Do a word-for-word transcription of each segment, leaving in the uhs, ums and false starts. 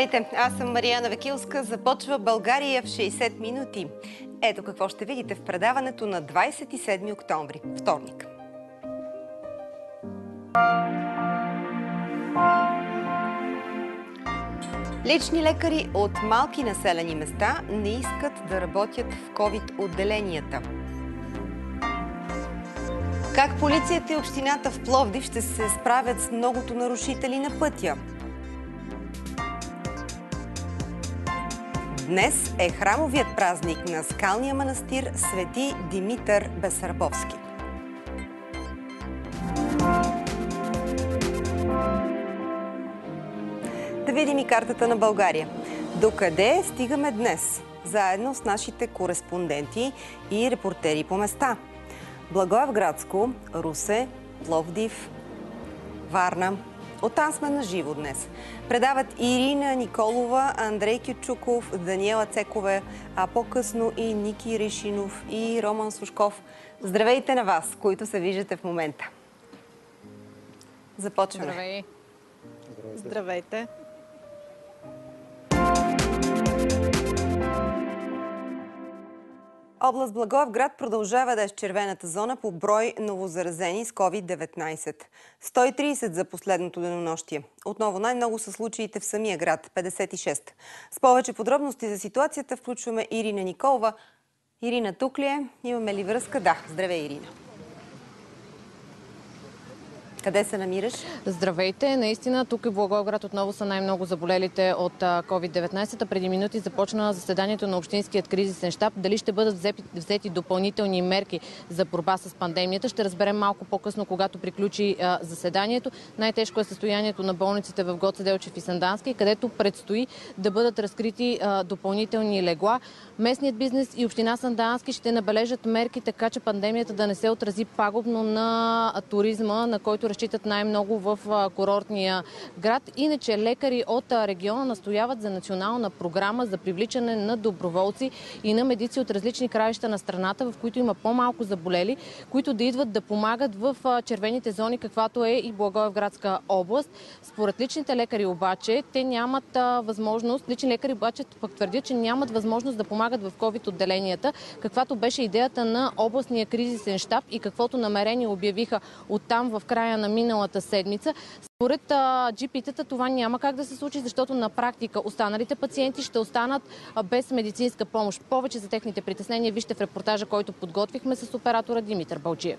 Здравейте, аз съм Мариана Векилска. Започва България в шейсет минути. Ето какво ще видите в предаването на двадесет и седми октомври, вторник. Лични лекари от малки населени места не искат да работят в ковид-отделенията. Как полицията и общината в Пловдив ще се справят с многото нарушители на пътя? Днес е храмовият празник на скалния манастир Свети Димитър Бесарабовски. Да видим и картата на България. Докъде стигаме днес? Заедно с нашите кореспонденти и репортери по места. Благоевградско, Русе, Пловдив, Варна. Оттам сме на живо днес. Предават Ирина Николова, Андрей Кючуков, Даниела Цекове, а по-късно и Ники Ришинов и Роман Сушков. Здравейте на вас, които се виждате в момента. Започваме. Здравей. Здравейте. Област Благоевград продължава да е в червената зона по брой новозаразени с ковид деветнадесет. сто и тридесет за последното денонощие. Отново най-много са случаите в самия град – петдесет и шест. С повече подробности за ситуацията включваме Ирина Николова. Ирина, тук ли е? Имаме ли връзка? Да. Здравей, Ирина. Къде се намираш? Здравейте! Наистина, тук и в Благоевград отново са най-много заболелите от ковид деветнадесет. Преди минути започна заседанието на Общинският кризисен щаб. Дали ще бъдат взети допълнителни мерки за борба с пандемията, ще разберем малко по-късно, когато приключи заседанието. Най-тежко е състоянието на болниците в Гоце Делчев и Сандански, където предстои да бъдат разкрити допълнителни легла. Местният бизнес и община Сандански ще набележат мерки, така че пандемията да не се отрази пагубно на туризма, на който разчитат най-много в курортния град. Иначе лекари от региона настояват за национална програма за привличане на доброволци и на медици от различни краища на страната, в които има по-малко заболели, които да идват да помагат в червените зони, каквато е и Благоевградска област. Според личните лекари обаче, те нямат възможност, лични лекари обаче пък твърдят, че нямат възможност да помагат в ковид-отделенията, каквато беше идеята на областния кризисен щаб и каквото намерение обявиха оттам в края на миналата седмица. Според джи пи-тата това няма как да се случи, защото на практика останалите пациенти ще останат без медицинска помощ. Повече за техните притеснения вижте в репортажа, който подготвихме с оператора Димитър Балджиев.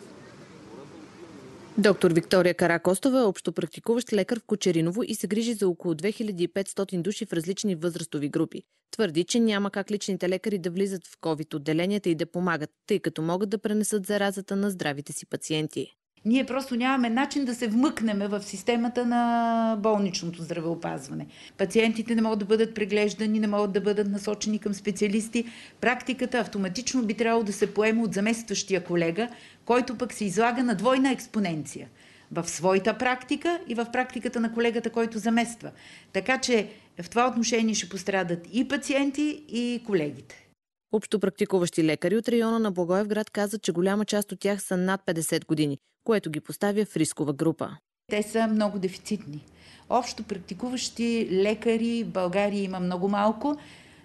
Доктор Виктория Каракостова е общопрактикуващ лекар в Кочериново и се грижи за около две хиляди и петстотин души в различни възрастови групи. Твърди, че няма как личните лекари да влизат в ковид-отделенията и да помагат, тъй като могат да пренесат заразата на здравите си пациенти. Ние просто нямаме начин да се вмъкнем в системата на болничното здравеопазване. Пациентите не могат да бъдат преглеждани, не могат да бъдат насочени към специалисти. Практиката автоматично би трябвало да се поеме от заместващия колега, който пък се излага на двойна експоненция в своята практика и в практиката на колегата, който замества. Така че в това отношение ще пострадат и пациенти, и колегите. Общопрактикуващи лекари от района на Благоевград казват, че голяма част от тях са над петдесет години, което ги поставя в рискова група. Те са много дефицитни. Общо практикуващи лекари в България има много малко.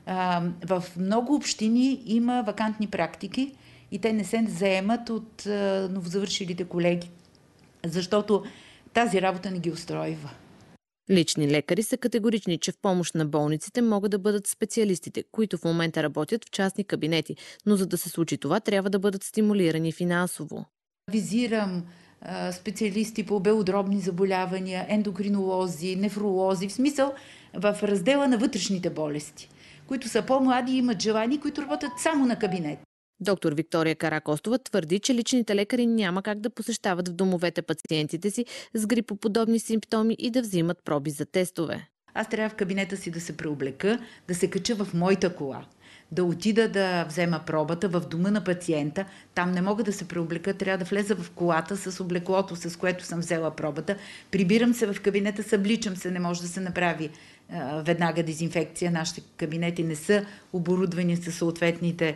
В много общини има вакантни практики и те не се заемат от новозавършилите колеги, защото тази работа не ги устройва. Лични лекари са категорични, че в помощ на болниците могат да бъдат специалистите, които в момента работят в частни кабинети, но за да се случи това, трябва да бъдат стимулирани финансово. Визирам а, специалисти по белодробни заболявания, ендокринолози, нефролози, в смисъл в раздела на вътрешните болести, които са по-млади и имат желани, които работят само на кабинет. Доктор Виктория Каракостова твърди, че личните лекари няма как да посещават в домовете пациентите си с грипоподобни симптоми и да взимат проби за тестове. Аз трябва в кабинета си да се преоблека, да се кача в моята кола, да отида да взема пробата в дома на пациента. Там не мога да се преоблека, трябва да влеза в колата с облеклото, с което съм взела пробата. Прибирам се в кабинета, събличам се, не може да се направи а, веднага дезинфекция. Нашите кабинети не са оборудвани със съответните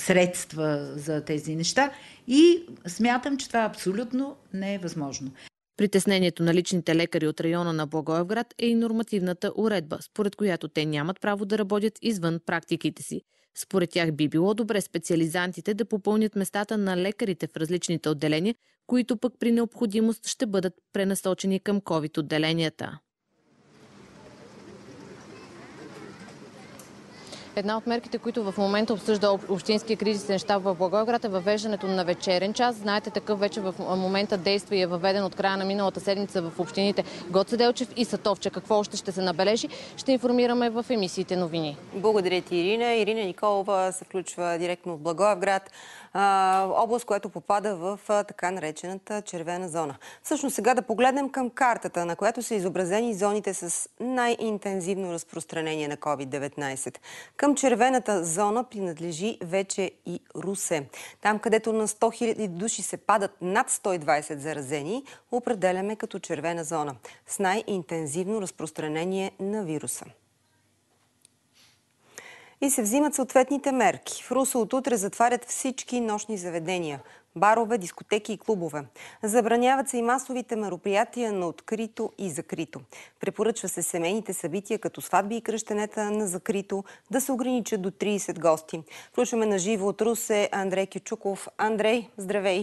средства за тези неща и смятам, че това абсолютно не е възможно. Притеснението на личните лекари от района на Благоевград е и нормативната уредба, според която те нямат право да работят извън практиките си. Според тях би било добре специализантите да попълнят местата на лекарите в различните отделения, които пък при необходимост ще бъдат пренасочени към ковид отделенията. Една от мерките, които в момента обсъжда Общинския кризисен щаб в Благоевград, е въвеждането на вечерен час. Знаете, такъв вече в момента действа и е въведен от края на миналата седмица в общините Гоце Делчев и Сатовча. Какво още ще се набележи, ще информираме в емисиите новини. Благодаря ти, Ирина. Ирина Николова се включва директно от Благоевград, област, която попада в така наречената червена зона. Всъщност сега да погледнем към картата, на която са изобразени зоните с най-интензивно разпространение на ковид деветнайсет. Към червената зона принадлежи вече и Русе. Там, където на сто хиляди души се падат над сто и двайсет заразени, определяме като червена зона с най-интензивно разпространение на вируса. И се взимат съответните мерки. В Русе от утре затварят всички нощни заведения, барове, дискотеки и клубове. Забраняват се и масовите мероприятия на открито и закрито. Препоръчва се семейните събития, като сватби и кръщенета на закрито, да се ограничат до трийсет гости. Включваме на живо от Русе Андрей Кючуков. Андрей, здравей!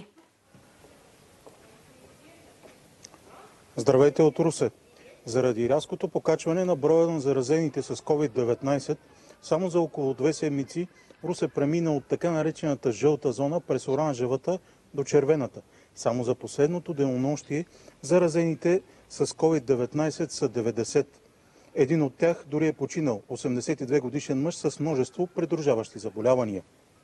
Здравейте от Русе! Заради рязкото покачване на броя на заразените с ковид деветнайсет, само за около две седмици Русе премина от така наречената жълта зона през оранжевата до червената. Само за последното денонощие заразените с ковид деветнайсет са деветдесет. Един от тях дори е починал, осемдесет и две годишен мъж с множество придружаващи заболявания.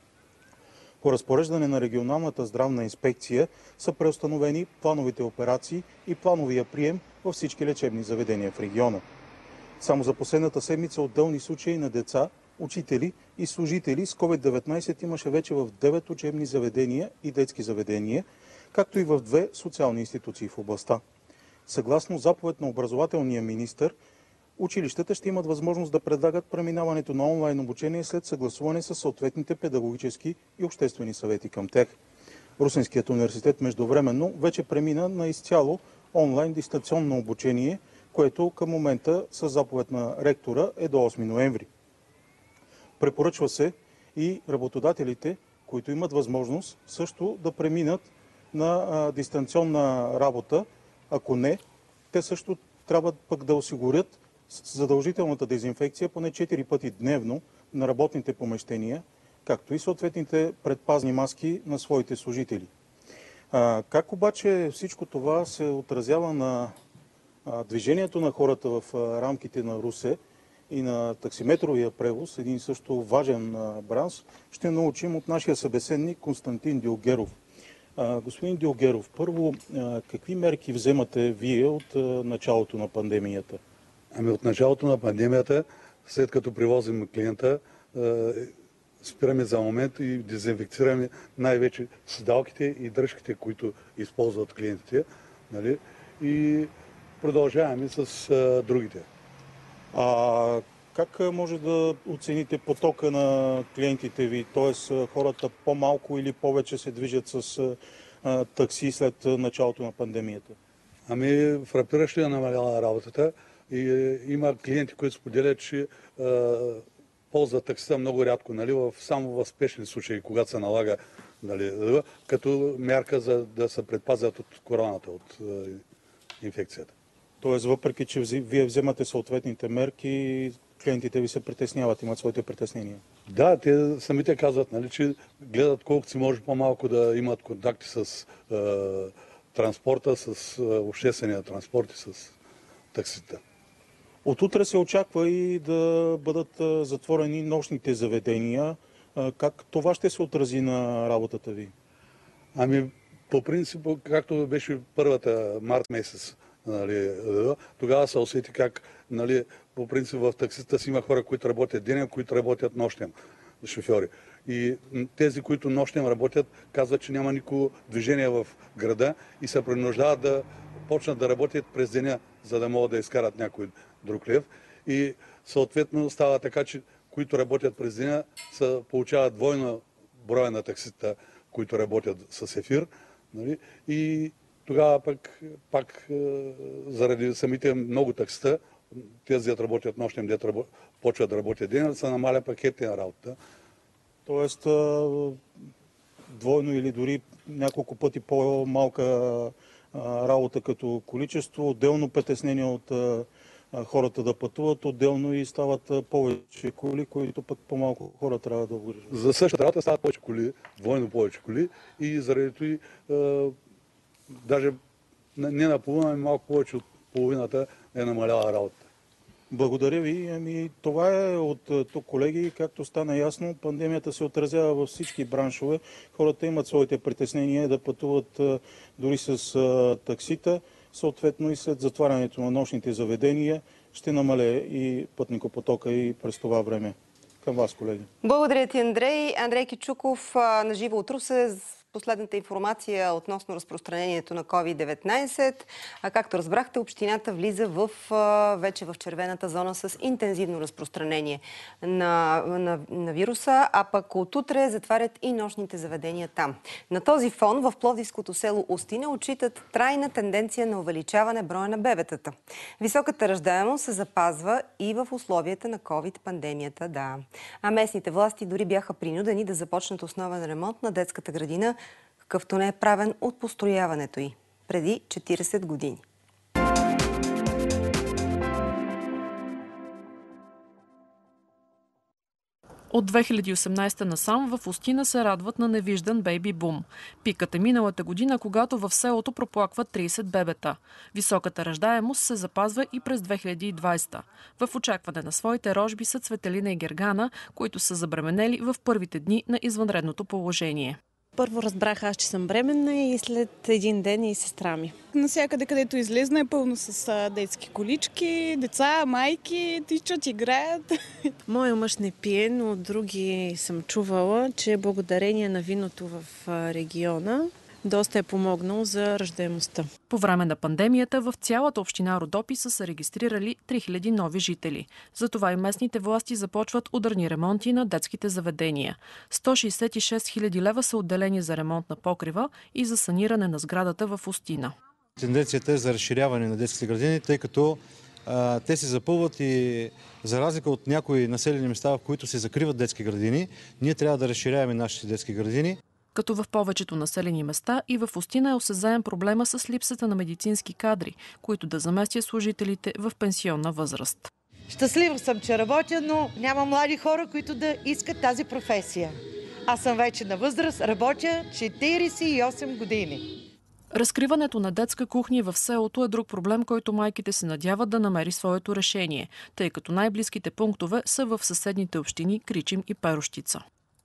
По разпореждане на регионалната здравна инспекция са преустановени плановите операции и плановия прием във всички лечебни заведения в региона. Само за последната седмица отделни случаи на деца, учители и служители с ковид деветнайсет имаше вече в девет учебни заведения и детски заведения, както и в две социални институции в областта. Съгласно заповед на образователния министър, училищата ще имат възможност да предлагат преминаването на онлайн обучение след съгласуване с съответните педагогически и обществени съвети към тях. Русенският университет междувременно вече премина на изцяло онлайн дистанционно обучение, което към момента с заповед на ректора е до осми ноември. Препоръчва се и работодателите, които имат възможност, също да преминат на а, дистанционна работа. Ако не, те също трябва пък да осигурят задължителната дезинфекция поне четири пъти дневно на работните помещения, както и съответните предпазни маски на своите служители. А, как обаче всичко това се отразява на а, движението на хората в а, рамките на Русе и на таксиметровия превоз, един също важен а, бранш, ще научим от нашия събеседник Константин Дилгеров. А, господин Дилгеров, първо, а, какви мерки вземате вие от а, началото на пандемията? Ами от началото на пандемията, след като привозим клиента, спираме за момент и дезинфекцираме най-вече седалките и дръжките, които използват клиентите. Нали? И продължаваме с а, другите. А как може да оцените потока на клиентите ви? Т.е. хората по-малко или повече се движат с а, такси след началото на пандемията? Ами фрапиращо е намаляла работата. И има клиенти, които споделят, че а, ползват таксита много рядко, нали, в, само в спешни случаи, когато се налага, нали, като мярка за да се предпазят от короната, от а, инфекцията. Тоест, въпреки че вие вземате съответните мерки, клиентите ви се притесняват, имат своите притеснения? Да, те самите казват, нали, че гледат колкото си може по-малко да имат контакти с а, транспорта, с а, обществения транспорт и с таксита. От утре се очаква и да бъдат затворени нощните заведения. Как това ще се отрази на работата ви? Ами, по принцип, както беше първата март месец, нали, тогава се усети как, нали, по принцип в таксита си има хора, които работят денем, които работят нощем, шофьори. И тези, които нощем работят, казват, че няма никакво движение в града и се принуждават да почнат да работят през деня, за да могат да изкарат някой друг лев. И съответно става така, че които работят през деня, са, получават двойно броя на таксита, които работят с ефир. Нали? И тогава пък пак заради самите много таксита, тези дет работят нощем, дет почват да работят ден, се намаля пакетите на работа. Тоест двойно или дори няколко пъти по-малка работа като количество, отделно притеснение от хората да пътуват, отделно и стават повече коли, които пък по-малко хора трябва да обгрижват. За същата работа стават повече коли, двойно повече коли и заради това даже не наполовина, ами малко повече от половината е намаляла работа. Благодаря ви. Ами, това е от тук, колеги. Както стана ясно, пандемията се отразява във всички браншове. Хората имат своите притеснения да пътуват дори с таксита. Съответно и след затварянето на нощните заведения ще намалее и пътникопотока и през това време. Към вас, колеги. Благодаря ти, Андрей. Андрей Кичуков на живо от Русе. Последната информация относно разпространението на ковид деветнайсет. А както разбрахте, общината влиза в, вече в червената зона с интензивно разпространение на, на, на вируса, а пък от утре затварят и нощните заведения там. На този фон в пловдивското село Устина отчитат трайна тенденция на увеличаване броя на бебетата. Високата раждаемост се запазва и в условията на ковид-пандемията, да. А местните власти дори бяха принудени да започнат основен ремонт на детската градина, какъвто не е правен от построяването й преди четирийсет години. От две хиляди и осемнадесета насам в Устина се радват на невиждан бейби бум. Пикът е миналата година, когато в селото проплакват трийсет бебета. Високата раждаемост се запазва и през две хиляди и двадесета. В очакване на своите рожби са Цветелина и Гергана, които са забременели в първите дни на извънредното положение. Първо разбрах аз, че съм бременна и след един ден и сестра ми. Насякъде, където излезна, е пълно с детски колички, деца, майки, тичат, играят. Моя мъж не пие, но от други съм чувала, че благодарение на виното в региона доста е помогнал за раждаемостта. По време на пандемията в цялата община Родопи са се регистрирали три хиляди нови жители. Затова и местните власти започват ударни ремонти на детските заведения. сто шейсет и шест хиляди лева са отделени за ремонт на покрива и за саниране на сградата в Устина. Тенденцията е за разширяване на детските градини, тъй като а, те се запълват и за разлика от някои населени места, в които се закриват детски градини, ние трябва да разширяваме нашите детски градини. Като в повечето населени места и в Устина е осезаем проблема с липсата на медицински кадри, които да заместят служителите в пенсионна възраст. Щастлива съм, че работя, но няма млади хора, които да искат тази професия. Аз съм вече на възраст, работя четирийсет и осем години. Разкриването на детска кухня в селото е друг проблем, който майките се надяват да намери своето решение, тъй като най-близките пунктове са в съседните общини Кричим и Перущица.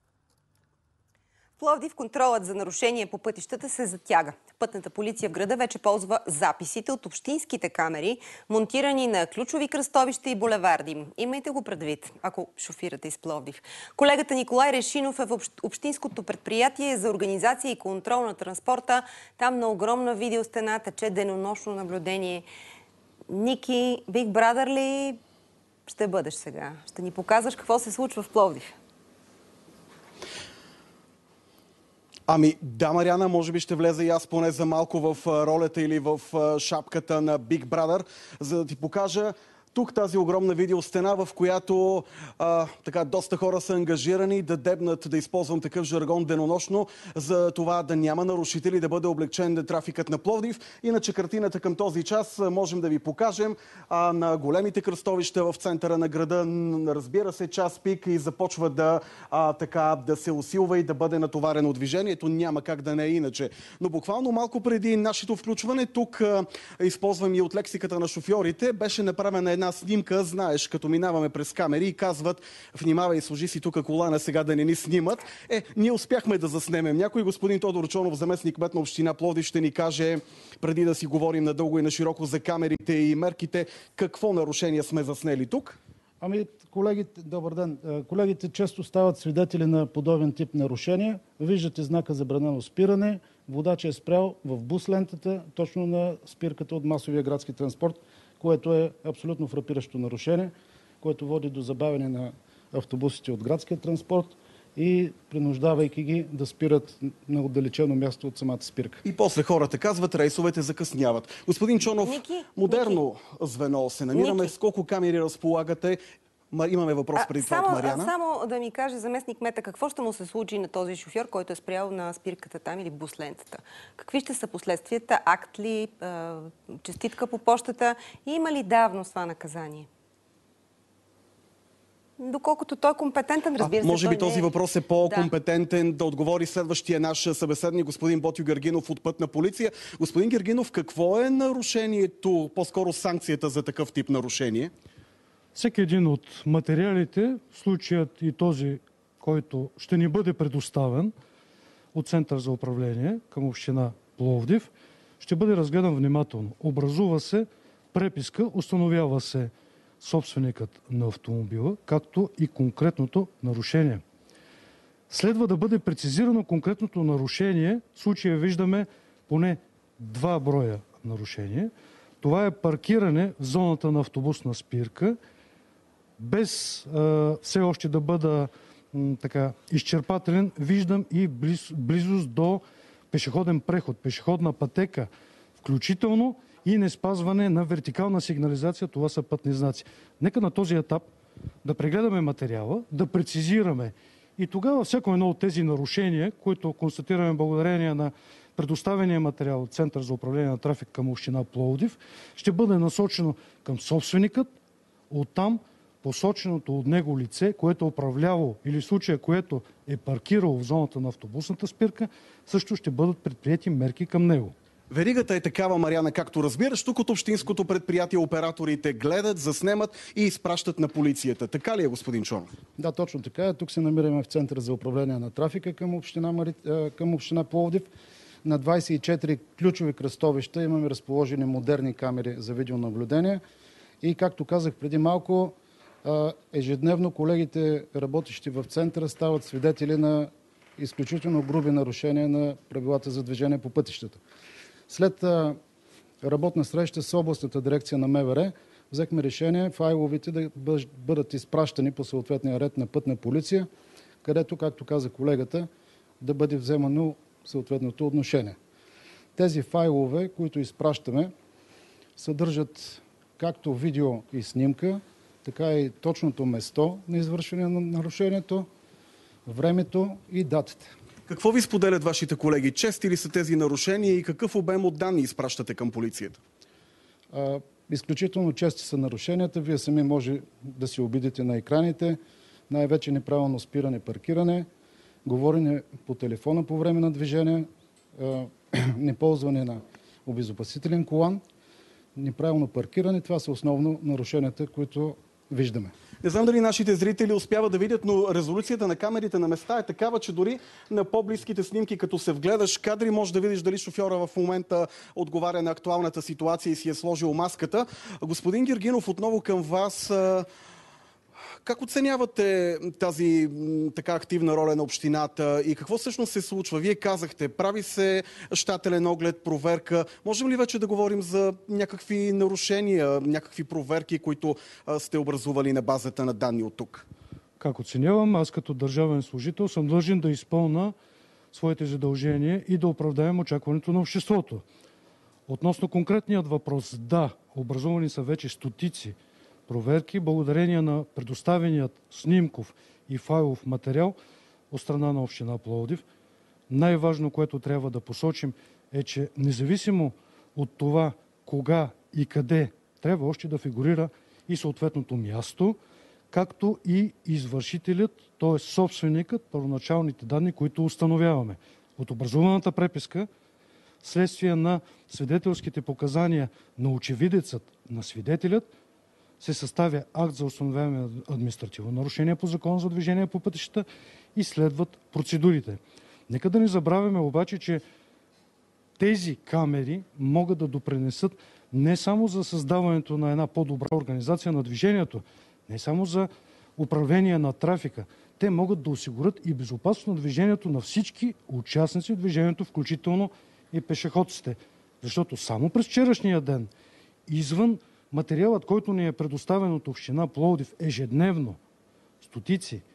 В Пловдив контролът за нарушение по пътищата се затяга. Пътната полиция в града вече ползва записите от общинските камери, монтирани на ключови кръстовища и булеварди. Имайте го предвид, ако шофирате из Пловдив. Колегата Николай Решинов е в общинското предприятие за организация и контрол на транспорта. Там на огромна видеостена тече денонощно наблюдение. Ники, Big Brother ли ще бъдеш сега? Ще ни показваш какво се случва в Пловдив. Ами да, Мариана, може би ще влеза и аз поне за малко в ролята или в шапката на Big Brother, за да ти покажа тук тази огромна видеостена, в която а, така, доста хора са ангажирани да дебнат, да използвам такъв жаргон денонощно, за това да няма нарушители, да бъде облегчен трафикът на Пловдив. Иначе картината към този час можем да ви покажем а, на големите кръстовища в центъра на града. Разбира се, час пик и започва да, а, така, да се усилва и да бъде натоварено движението. Няма как да не е иначе. Но буквално малко преди нашето включване, тук а, използвам и от лексиката на шофьорите, беше направена една снимка, знаеш, като минаваме през камери и казват: внимавай, сложи си тук колана сега да не ни снимат. Е, ние успяхме да заснемем. Някой господин Тодор Чонов, заместник кмет на община Пловдив, ще ни каже, преди да си говорим надълго и на широко за камерите и мерките, какво нарушение сме заснели тук. Ами, колегите, добър ден. Колегите често стават свидетели на подобен тип нарушения. Виждате знака забранено спиране. Водач е спрял в бус лентата, точно на спирката от масовия градски транспорт, което е абсолютно фрапиращо нарушение, което води до забавяне на автобусите от градския транспорт и принуждавайки ги да спират на отдалечено място от самата спирка. И после хората казват, рейсовете закъсняват. Господин Чонов, Ники, модерно Ники. звено се намираме. Ники. С колко камери разполагате? Имаме въпрос преди това от Мариана. Само да ми каже заместник мета, какво ще му се случи на този шофьор, който е спрял на спирката там или бус лентата? Какви ще са последствията? Акт ли? Честитка по почтата? И има ли давност това наказание? Доколкото той е компетентен, разбира се. А, може би този не... въпрос е по-компетентен да. да отговори следващия наш събеседник, господин Ботьо Гергинов от Пътна полиция. Господин Гергинов, какво е нарушението, по-скоро санкцията за такъв тип нарушение? Всеки един от материалите, случаят и този, който ще ни бъде предоставен от Център за управление към община Пловдив, ще бъде разгледан внимателно. Образува се преписка, установява се собственикът на автомобила, както и конкретното нарушение. Следва да бъде прецизирано конкретното нарушение. В случая виждаме поне два броя нарушения. Това е паркиране в зоната на автобусна спирка, без а, все още да бъда м, така изчерпателен, виждам и близ, близост до пешеходен преход, пешеходна пътека, включително и не спазване на вертикална сигнализация, това са пътни знаци. Нека на този етап да прегледаме материала, да прецизираме и тогава всяко едно от тези нарушения, които констатираме благодарение на предоставения материал от Център за управление на трафик към община Пловдив, ще бъде насочено към собственикът, оттам посоченото от него лице, което е управлявало или в случая, което е паркирало в зоната на автобусната спирка, също ще бъдат предприети мерки към него. Веригата е такава, Мариана, както разбираш. Тук от общинското предприятие операторите гледат, заснемат и изпращат на полицията. Така ли е, господин Чонов? Да, точно така е. Тук се намираме в Центъра за управление на трафика към община, Мари... към община Пловдив. На двадесет и четири ключови кръстовища имаме разположени модерни камери за видеонаблюдение. И, както казах преди малко, ежедневно колегите, работещи в центъра, стават свидетели на изключително груби нарушения на правилата за движение по пътищата. След работна среща с областната дирекция на МВР взехме решение файловите да бъдат изпращани по съответния ред на Пътна полиция, където, както каза колегата, да бъде вземано съответното отношение. Тези файлове, които изпращаме, съдържат както видео и снимка, така и точното место на извършване на нарушението, времето и датата. Какво ви споделят вашите колеги? Чести ли са тези нарушения и какъв обем от данни изпращате към полицията? А, изключително чести са нарушенията. Вие сами може да се обидите на екраните. Най-вече неправилно спиране, паркиране, говорене по телефона по време на движение, а, неползване на обезопасителен колан, неправилно паркиране. Това са основно нарушенията, които виждаме. Не знам дали нашите зрители успяват да видят, но резолюцията на камерите на места е такава, че дори на по-близките снимки, като се вгледаш кадри, можеш да видиш дали шофьора в момента отговаря на актуалната ситуация и си е сложил маската. Господин Гергинов, отново към вас. Как оценявате тази така активна роля на общината и какво всъщност се случва? Вие казахте, прави се щателен оглед, проверка. Можем ли вече да говорим за някакви нарушения, някакви проверки, които сте образували на базата на данни от тук? Как оценявам? Аз като държавен служител съм длъжен да изпълна своите задължения и да оправдаем очакването на обществото. Относно конкретният въпрос, да, образувани са вече стотици проверки, благодарение на предоставеният снимков и файлов материал от страна на община Пловдив. Най-важно, което трябва да посочим, е, че независимо от това кога и къде, трябва още да фигурира и съответното място, както и извършителят, т.е. собственикът, първоначалните данни, които установяваме. От образуваната преписка, следствие на свидетелските показания на очевидецът, на свидетелят, се съставя акт за установяване на административно нарушение по Закона за движение по пътищата и следват процедурите. Нека да не забравяме обаче, че тези камери могат да допринесат не само за създаването на една по-добра организация на движението, не само за управление на трафика. Те могат да осигурят и безопасност на движението на всички участници в движението, включително и пешеходците. Защото само през вчерашния ден, извън материалът, който ни е предоставен от община Пловдив ежедневно, стотици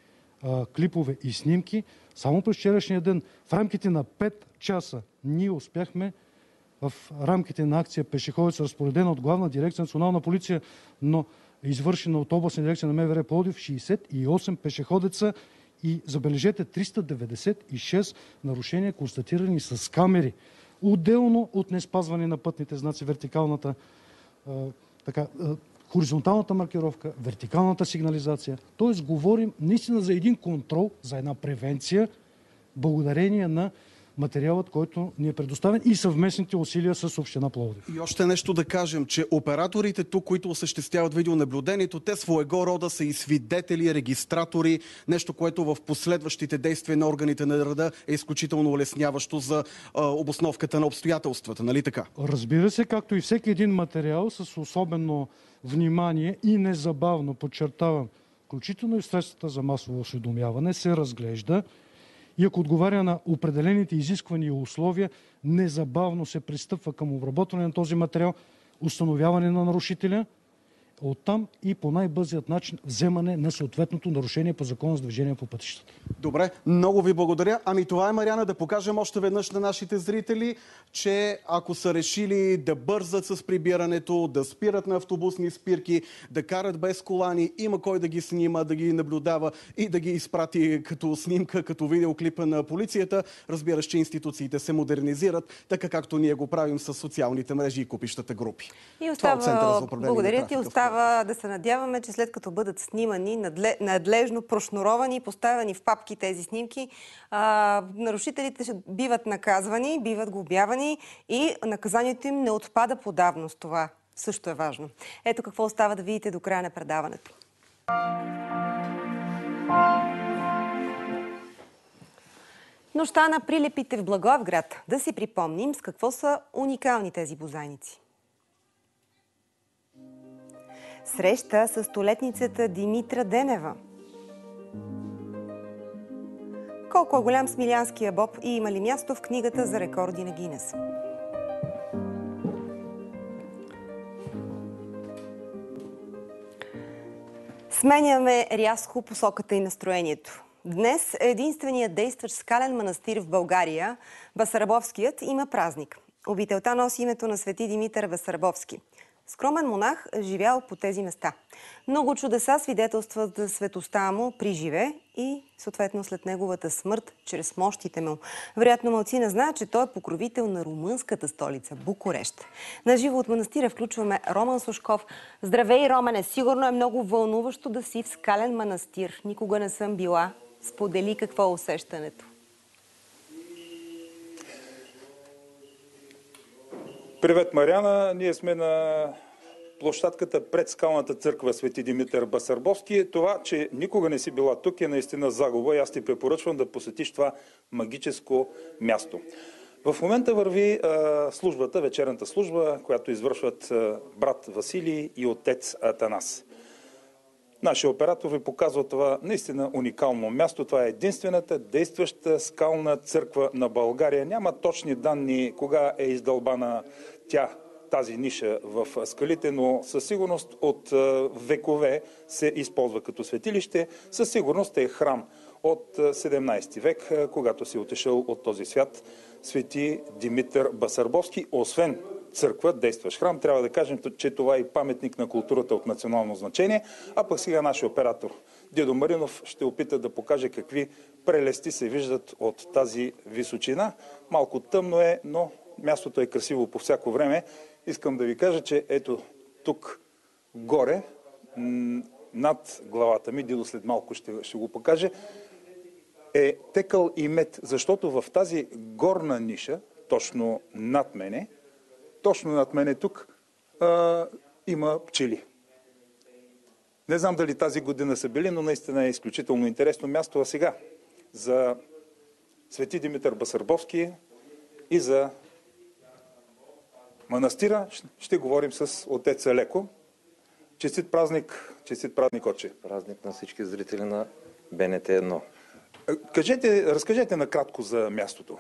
а, клипове и снимки. Само през вчерашния ден, в рамките на пет часа, ние успяхме в рамките на акция Пешеходец, разпоредена от Главна дирекция Национална полиция, но извършена от областна дирекция на МВР Пловдив, шейсет и осем пешеходеца и, забележете, триста деветдесет и шест нарушения, констатирани с камери. Отделно от неспазване на пътните знаци, вертикалната, а, така, а, хоризонталната маркировка, вертикалната сигнализация. Тоест, говорим наистина за един контрол, за една превенция, благодарение на материалът, който ни е предоставен и съвместните усилия с община Пловдив. И още нещо да кажем, че операторите тук, които осъществяват видеонаблюдението, те своего рода са и свидетели, регистратори, нещо, което в последващите действия на органите на реда е изключително улесняващо за а, обосновката на обстоятелствата, нали така? Разбира се, както и всеки един материал с особено внимание и незабавно, подчертавам, включително и в средствата за масово осведомяване, се разглежда и ако отговаря на определените изисквания и условия, незабавно се пристъпва към обработване на този материал, установяване на нарушителя, оттам и по най-бързият начин вземане на съответното нарушение по Закона за движение по пътищата. Добре, много ви благодаря. Ами това е, Мариана, да покажем още веднъж на нашите зрители, че ако са решили да бързат с прибирането, да спират на автобусни спирки, да карат без колани, има кой да ги снима, да ги наблюдава и да ги изпрати като снимка, като видеоклипа на полицията. Разбираш, че институциите се модернизират, така както ние го правим с социалните мрежи и купищата групи. И остава, благодаря ти, остава да се надяваме, че след като бъдат снимани, надлежно прошнуровани, поставени в папки тези снимки, а, нарушителите ще биват наказвани, биват глобявани и наказанието им не отпада по давност. Това също е важно. Ето какво остава да видите до края на предаването. Нощта на прилепите в Благоевград. Да си припомним с какво са уникални тези бозайници. Среща с столетницата Димитра Денева. Колко е голям смилянския боб и има ли място в книгата за рекорди на Гинес? Сменяме рязко посоката и настроението. Днес е единственият действащ скален манастир в България. Басарабовският има празник. Обителта носи името на свети Димитър Басарабовски. Скромен монах живял по тези места. Много чудеса свидетелстват за светостта му при живе и съответно след неговата смърт чрез мощите му. Вероятно малцина знаят, че той е покровител на румънската столица Букурещ. Наживо от манастира включваме Роман Сушков. Здравей, Романе! Сигурно е много вълнуващо да си в скален манастир. Никога не съм била. Сподели какво е усещането. Привет, Мариана! Ние сме на площадката пред скалната църква Свети Димитър Басарабовски. Това, че никога не си била тук, е наистина загуба и аз ти препоръчвам да посетиш това магическо място. В момента върви а, службата, вечерната служба, която извършват а, брат Василий и отец Атанас. Нашия оператор ви показва това наистина уникално място. Това е единствената действаща скална църква на България. Няма точни данни кога е издълбана тя, тази ниша в скалите, но със сигурност от векове се използва като светилище. Със сигурност е храм от седемнайсети век, когато си отишъл от този свят свети Димитър Басарабовски. Освен църква, действащ храм, трябва да кажем, че това е и паметник на културата от национално значение. А пък сега нашия оператор Дидо Маринов ще опита да покаже какви прелести се виждат от тази височина. Малко тъмно е, но мястото е красиво по всяко време. Искам да ви кажа, че ето тук горе, над главата ми, Дидо след малко ще, ще го покаже, е текъл и мед, защото в тази горна ниша, точно над мене, точно над мене тук а, има пчели. Не знам дали тази година са били, но наистина е изключително интересно място. А сега за свети Димитър Басарабовски и за манастира ще говорим с отец Леко. Честит празник, честит празник, отче. Празник на всички зрители на Б Н Т едно. Кажете, разкажете накратко за мястото.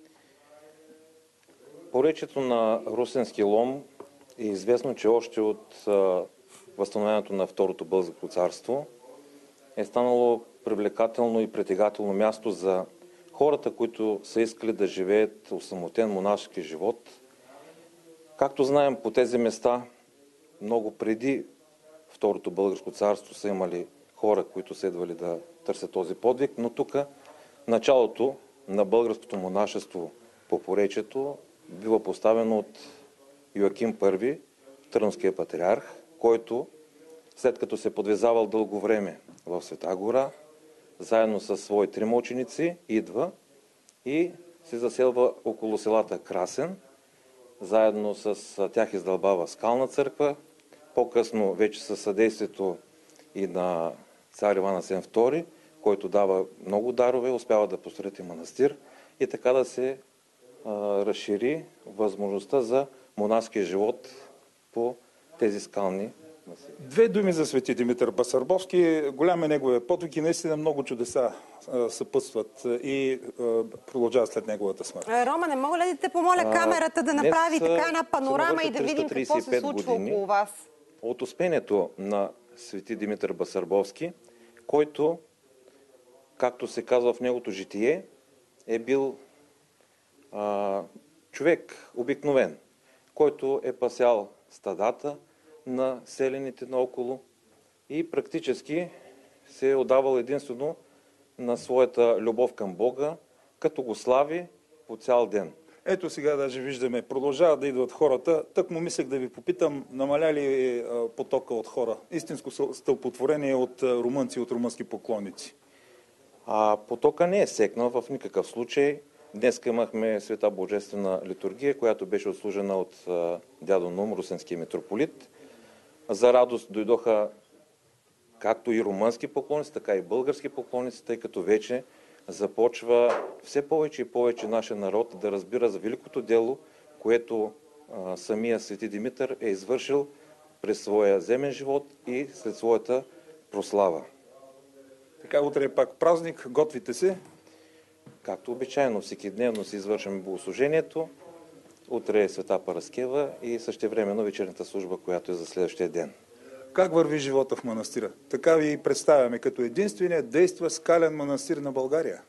Поречието на Русенски лом е известно, че още от а, възстановяването на Второто българско царство е станало привлекателно и притегателно място за хората, които са искали да живеят осамотен монашески живот. Както знаем, по тези места много преди Второто българско царство са имали хора, които са идвали да търсят този подвиг, но тук началото на българското монашество по поречието бива поставено от Йоаким Първи, Трънския патриарх, който след като се подвизавал дълго време в Света гора, заедно с свои трима ученици, идва и се заселва около селата Красен. Заедно с тях издълбава скална църква. По-късно, вече със съдействието и на цар Иван Асен Втори, който дава много дарове, успява да построи манастир и така да се а, разшири възможността за монашкия живот по тези скални масиви. Две думи за свети Димитър Басарбовски. Голям е неговия подвиг и наистина много чудеса а, съпътстват и а, продължават след неговата смърт. Рома, не мога ли да те помоля камерата да направи Днес, така една панорама и да видим какво се случва около вас? От успението на свети Димитър Басарбовски, който, както се казва в негото житие, е бил а, човек обикновен, който е пасял стадата на селените наоколо и практически се е отдавал единствено на своята любов към Бога, като го слави по цял ден. Ето сега даже виждаме, продължават да идват хората. Тък му мислех да ви попитам, намаля ли потока от хора? Истинско стълпотворение от румънци, от румънски поклонници. А потока не е секнал в никакъв случай. Днес имахме света божествена литургия, която беше отслужена от а, дядо Нум, русенския митрополит. За радост дойдоха както и румънски поклонници, така и български поклонници, тъй като вече започва все повече и повече нашия народ да разбира за великото дело, което а, самия свети Димитър е извършил през своя земен живот и след своята прослава. Така, утре е пак празник, готвите се? Както обичайно, всеки дневно си извършваме богослужението. Утре е Света Параскева и същевременно вечерната служба, която е за следващия ден. Как върви живота в манастира? Така ви представяме като единственият действа скален манастир на България.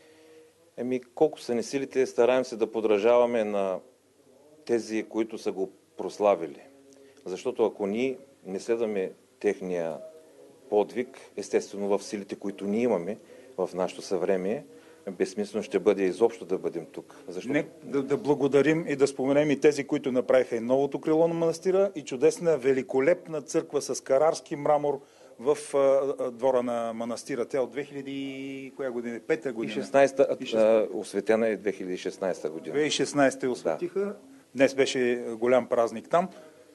Еми, колко са ни силите, стараем се да подражаваме на тези, които са го прославили. Защото ако ние не следваме техния подвиг, естествено в силите, които ние имаме в нашето съвремие, безсмислено ще бъде изобщо да бъдем тук. Защото... Не, да, да благодарим и да споменем и тези, които направиха и новото крило на манастира и чудесна, великолепна църква с карарски мрамор в а, а, двора на манастира. Тя от две хиляди коя година? Пета година? И шестнадесета, осветена е две хиляди и шестнадесета година. две хиляди и шестнадесета осветиха. Да. Днес беше голям празник там.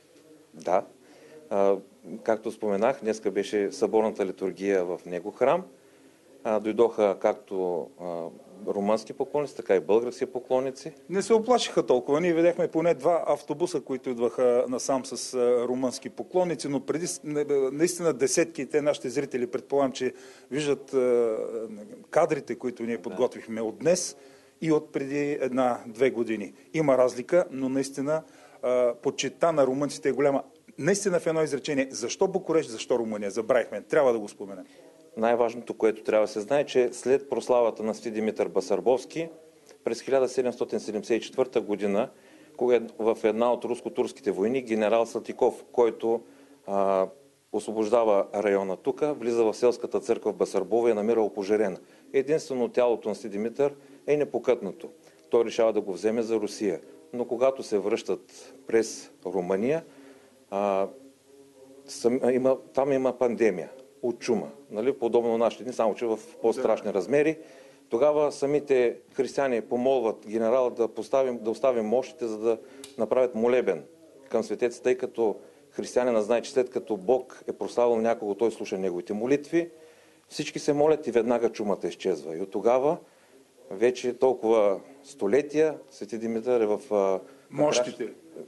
Да. А, както споменах, днеска беше съборната литургия в него храм. А, дойдоха както а, румънски поклонници, така и български поклонници. Не се оплашиха толкова. Ние видяхме поне два автобуса, които идваха насам с а, румънски поклонници, но преди наистина десетки, те нашите зрители предполагам, че виждат а, кадрите, които ние подготвихме от днес и от преди една-две години. Има разлика, но наистина а, почита на румънците е голяма. Наистина в едно изречение, защо Букурещ, защо Румъния? Забравихме, трябва да го споменем. Най-важното, което трябва да се знае, че след прославата на свети Димитър Басарбовски, през хиляда седемстотин седемдесет и четвърта година, когато в една от руско-турските войни, генерал Салтиков, който а, освобождава района тук, влиза в селската църква в Басарбова и е намира опожарена. Единствено тялото на свети Димитър е непокътнато. Той решава да го вземе за Русия. Но когато се връщат през Румъния, а, сам, има, там има пандемия от чума, нали? Подобно на нашите дни, само че в по-страшни размери. Тогава самите християни помолват генерала да, поставим, да оставим мощите, за да направят молебен към светец, тъй като християнина знае, че след като Бог е прославил някого, той слуша неговите молитви, всички се молят и веднага чумата изчезва. И от тогава вече толкова столетия свети Димитър е в... Мощите.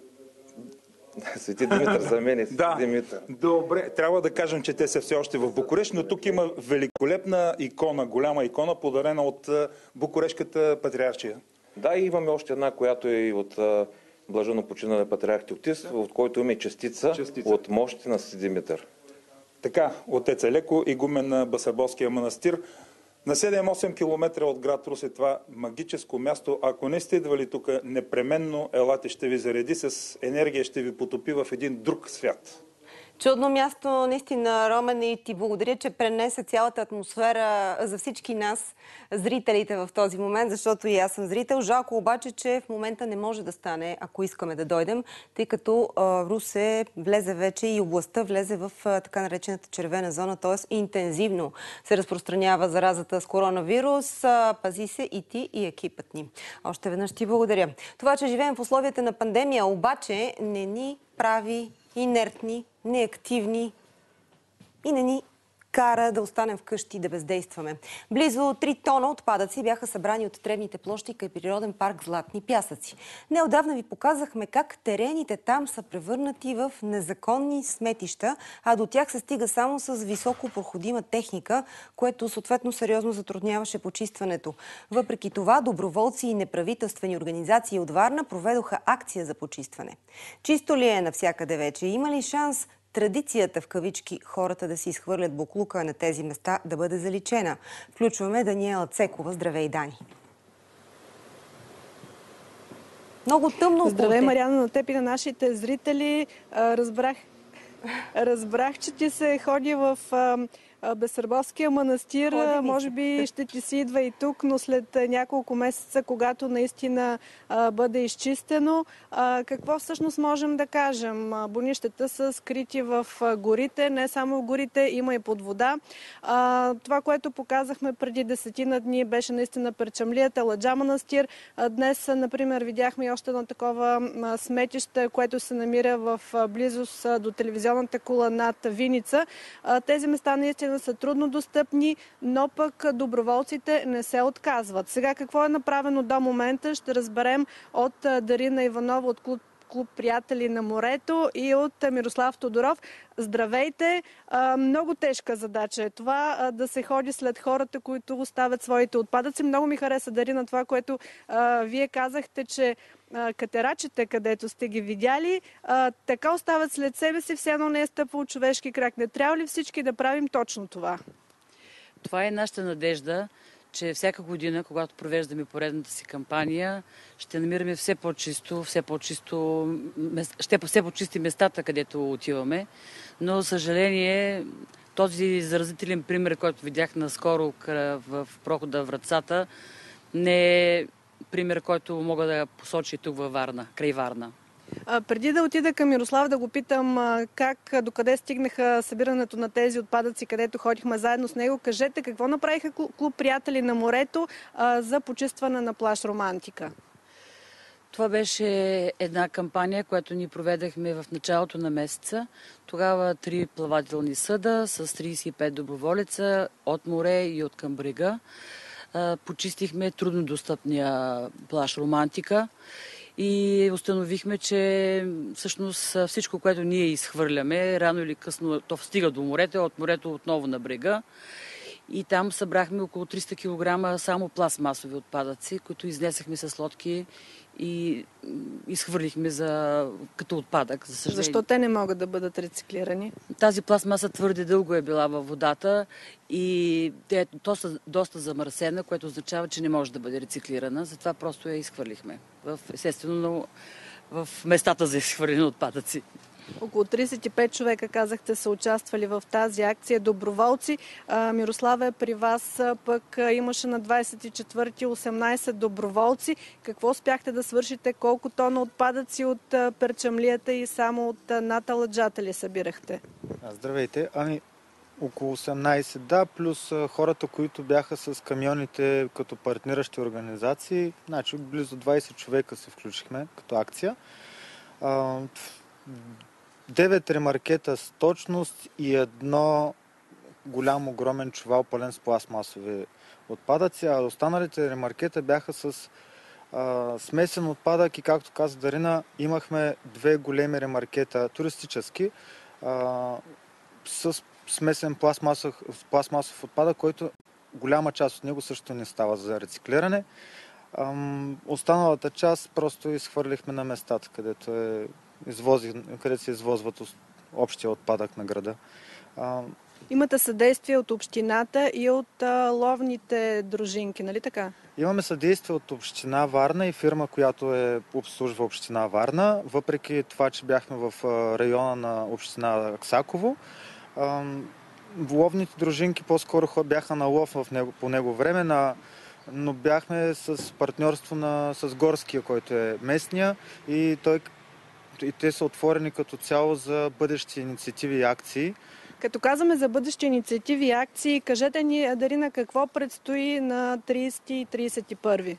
Свети Димитър за мен е Свети да, Димитър. Добре, трябва да кажем, че те са все още в Букурещ, но тук има великолепна икона, голяма икона, подарена от Букурешката патриаршия. Да, и имаме още една, която е от блаженно починалия патриарх Теотис, от който има и частица, частица от мощите на Свети Димитър. Така, отец Елеко, игумен на Басарбовския манастир. На седем-осем километра от град Русе, това магическо място, ако не сте идвали тук, непременно елате, ще ви зареди с енергия, ще ви потопи в един друг свят. Чудно място, наистина, Ромен, и ти благодаря, че пренесе цялата атмосфера за всички нас, зрителите в този момент, защото и аз съм зрител. Жалко обаче, че в момента не може да стане, ако искаме да дойдем, тъй като а, Русе влезе вече и областта влезе в а, така наречената червена зона, т.е. интензивно се разпространява заразата с коронавирус. А, пази се и ти, и екипът ни. Още веднъж ти благодаря. Това, че живеем в условията на пандемия, обаче не ни прави инертни, неактивни и не ни кара да останем вкъщи и да бездействаме. Близо три тона отпадъци бяха събрани от тревните площи край природен парк Златни пясъци. Неотдавна ви показахме как терените там са превърнати в незаконни сметища, а до тях се стига само с високо проходима техника, което съответно сериозно затрудняваше почистването. Въпреки това, доброволци и неправителствени организации от Варна проведоха акция за почистване. Чисто ли е навсякъде вече? Има ли шанс традицията, в кавички, хората да си изхвърлят боклука на тези места да бъде заличена? Включваме Даниела Цекова. Здравей, Дани! Много тъмно. Здравей, Мариана, на теб и на нашите зрители. Разбрах, разбрах че ти се ходи в Басарбовския манастир. Ходи, може би ще ти си идва и тук, но след няколко месеца, когато наистина а, бъде изчистено. А, какво всъщност можем да кажем? Бунищата са скрити в горите, не само в горите, има и под вода. А, това, което показахме преди десетина дни, беше наистина Перчамлията, Ладжа манастир. А, днес, например, видяхме и още едно такова а, сметище, което се намира в а, близост а, до телевизионната кула над Виница. А, тези места наистина са трудно достъпни, но пък доброволците не се отказват. Сега какво е направено до момента, ще разберем от Дарина Иванова от клуб, клуб Приятели на морето и от Мирослав Тодоров. Здравейте! Много тежка задача е това, да се ходи след хората, които оставят своите отпадъци. Много ми хареса, Дарина, това, което вие казахте, че катерачите, където сте ги видяли, така остават след себе си, все едно не е стъпвал човешки крак. Не трябва ли всички да правим точно това? Това е нашата надежда, че всяка година, когато провеждаме поредната си кампания, ще намираме все по-чисто, все по-чисто, ще все по-чисти местата, където отиваме. Но, за съжаление, този заразителен пример, който видях наскоро в прохода Врацата, не е пример, който мога да посочи тук във Варна, край Варна. А, преди да отида към Мирослав да го питам а, как, докъде стигнаха събирането на тези отпадъци, където ходихме заедно с него, кажете какво направиха клуб Приятели на морето а, за почистване на плаж Романтика? Това беше една кампания, която ни проведахме в началото на месеца. Тогава три плавателни съда с тридесет и пет доброволеца от море и от към брега. А, почистихме труднодостъпния плаж Романтика. И установихме, че всъщност всичко, което ние изхвърляме, рано или късно то стига до морето, от морето отново на брега. И там събрахме около триста килограма само пластмасови отпадъци, които изнесахме с лодки и изхвърлихме за, като отпадък. За съжаление. Защо те не могат да бъдат рециклирани? Тази пластмаса твърде дълго е била във водата и е доста, доста замърсена, което означава, че не може да бъде рециклирана. Затова просто я изхвърлихме. В, естествено, в местата за изхвърляне отпадъци. Около тридесет и пет човека, казахте, са участвали в тази акция. Доброволци. Мирослава, при вас пък имаше на двадесет и четвърти осемнадесет доброволци. Какво успяхте да свършите? Колко тона отпадъци от Перчамлията и само от над Аладжата ли събирахте? Здравейте. Ами, около осемнадесет, да, плюс хората, които бяха с камионите като партниращи организации. Значи, близо двадесет човека се включихме като акция. девет ремаркета с точност и едно голям, огромен чувал пълен с пластмасови отпадъци, а останалите ремаркета бяха с а, смесен отпадък и, както каза Дарина, имахме две големи ремаркета туристически а, с смесен пластмасов, пластмасов отпадък, който голяма част от него също не става за рециклиране. А, останалата част просто изхвърлихме на местата, където е Извози, където се извозват общия отпадък на града. А, Имате съдействие от общината и от а, ловните дружинки, нали така? Имаме съдействие от община Варна и фирма, която е обслужва община Варна. Въпреки това, че бяхме в района на община Аксаково, ловните дружинки по-скоро бяха на лов в него, по него време, на, но бяхме с партньорство на, с Горския, който е местния, и, той, и те са отворени като цяло за бъдещи инициативи и акции. Като казваме за бъдещи инициативи и акции, кажете ни, Дарина, какво предстои на тридесети и тридесет и първи?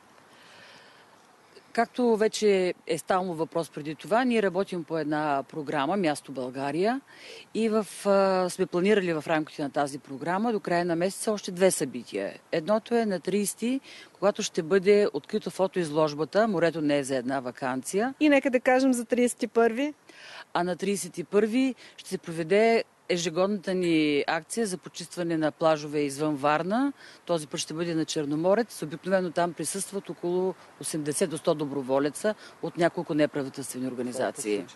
Както вече е ставало въпрос преди това, ние работим по една програма Място България и в, а, сме планирали в рамките на тази програма до края на месеца още две събития. Едното е на тридесети, когато ще бъде открита фотоизложбата "Морето не е за една ваканция". И нека да кажем за тридесет и първи. А на тридесет и първи ще се проведе ежегодната ни акция за почистване на плажове извън Варна. Този път ще бъде на Черноморец. Обикновено там присъстват около осемдесет до сто доброволеца от няколко неправителствени организации.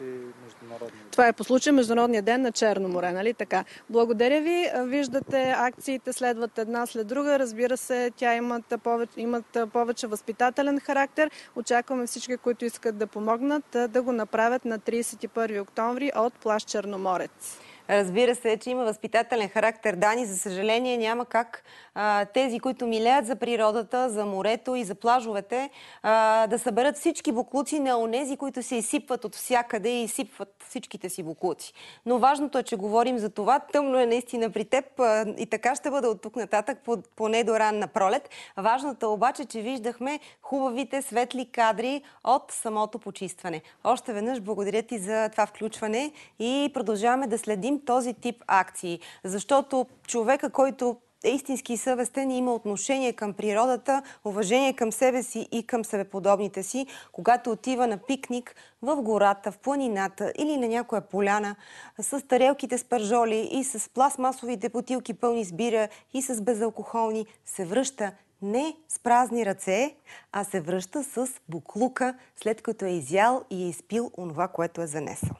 Това е по случай Международния ден на Черно море, нали така? Благодаря ви. Виждате, акциите следват една след друга. Разбира се, тя имат повече, имат повече възпитателен характер. Очакваме всички, които искат да помогнат, да го направят на тридесет и първи октомври от плаж Черноморец. Разбира се, че има възпитателен характер, Дани. За съжаление няма как а, тези, които милеят за природата, за морето и за плажовете, а, да съберат всички боклуци на онези, които се изсипват от всякъде и изсипват всичките си боклуци. Но важното е, че говорим за това. Тъмно е наистина при теб а, и така ще бъде от тук нататък, поне до ранна пролет. Важното е обаче, че виждахме хубавите светли кадри от самото почистване. Още веднъж благодаря ти за това включване и продължаваме да следим този тип акции, защото човека, който е истински съвестен и има отношение към природата, уважение към себе си и към себеподобните си, когато отива на пикник в гората, в планината или на някоя поляна с тарелките с пържоли и с пластмасовите бутилки пълни с бира и с безалкохолни, се връща не с празни ръце, а се връща с буклука, след като е изял и е изпил онова, което е занесъл.